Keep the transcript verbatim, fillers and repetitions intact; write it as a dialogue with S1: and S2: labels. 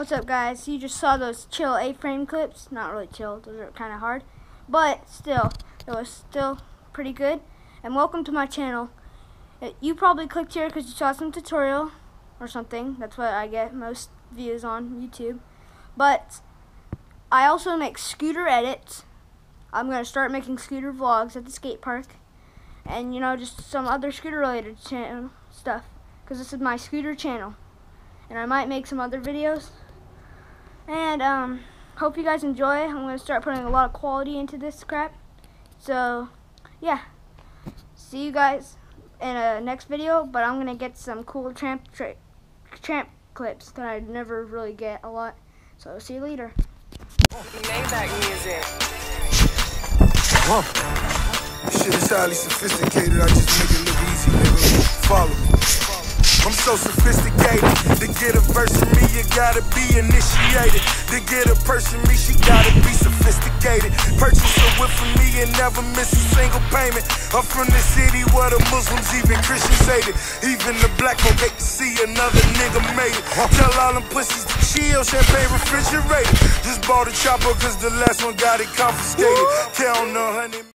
S1: What's up, guys? You just saw those chill A-frame clips. Not really chill, those are kind of hard, but still, it was still pretty good. And welcome to my channel. You probably clicked here because you saw some tutorial or something. That's what I get most views on YouTube. But I also make scooter edits. I'm gonna start making scooter vlogs at the skate park, and you know, just some other scooter related channel stuff, because this is my scooter channel. And I might make some other videos. And um, hope you guys enjoy. I'm going to start putting a lot of quality into this crap. So, yeah. See you guys in a next video. But I'm going to get some cool tramp, tra tramp clips that I never really get a lot. So, see you later.
S2: Maybach music.
S3: Whoa. This shit is highly sophisticated. I just make it look easy, nigga. Follow me. I'm so sophisticated. To get a verse from me, you gotta be initiated. To get a person me, she gotta be sophisticated. Purchase a whip from me and never miss a single payment. I'm from the city where the Muslims, even Christians hate it. Even the black folk hate to see another nigga made it. Tell all them pussies to chill, champagne refrigerated. Just bought a chopper cause the last one got it confiscated. Count a hundred.